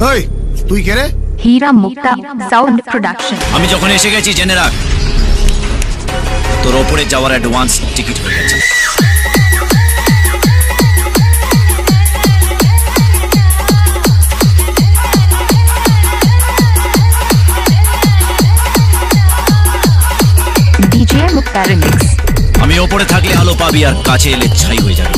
ওই তুই কে রে? Hira Mukta sound production. আমি যখন এসে গেছি জেনে রাখ, তোর ওপরে যাওয়ার অ্যাডভান্স টিকিট হয়ে গেছে। DJ Mukta remix. আমি ওপরে থাকলে আলো পাবি, আর কাছে এলে ছাই হয়ে যাবে।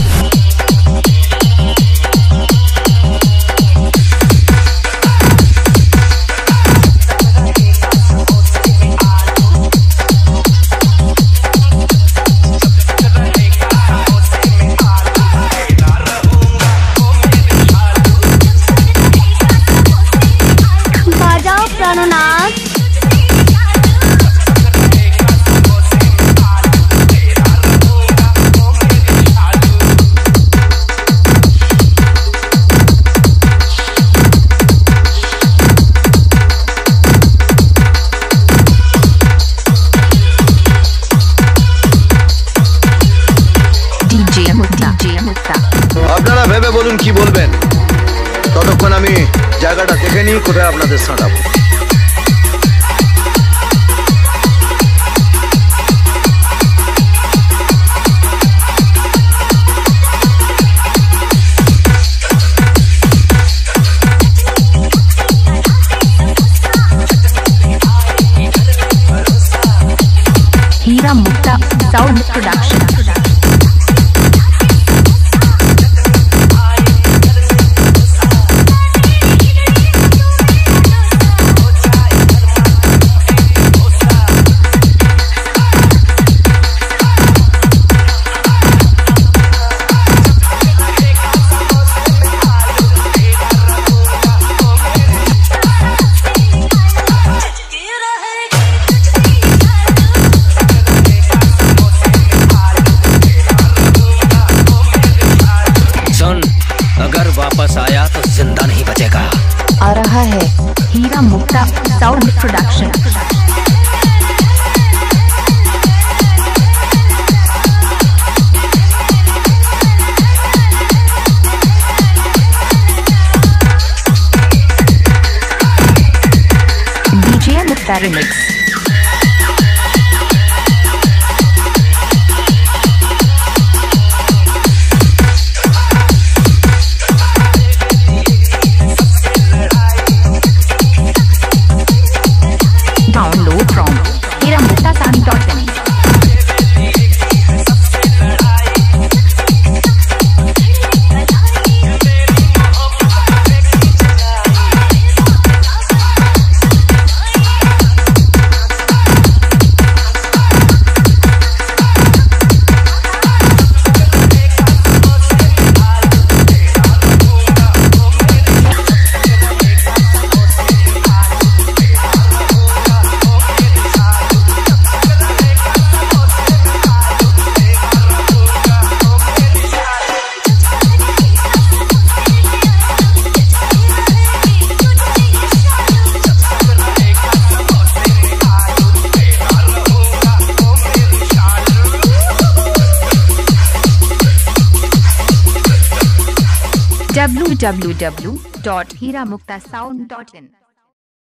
বাজাও প্রাণনাথ। আপনারা ভেবে বলুন কি বলবেন, ততক্ষণ আমি জায়গাটা দেখে নিই কোথায় আপনাদের সাঁটাবো। হীরা মুক্তা সাউন্ড প্রোডাকশন। अगर वापस आया तो जिंदा नहीं बचेगा। आ रहा है Hira Mukta sound production. DJ Mukta remix. Download from hiramuktasound.in. www.hiramuktasound.in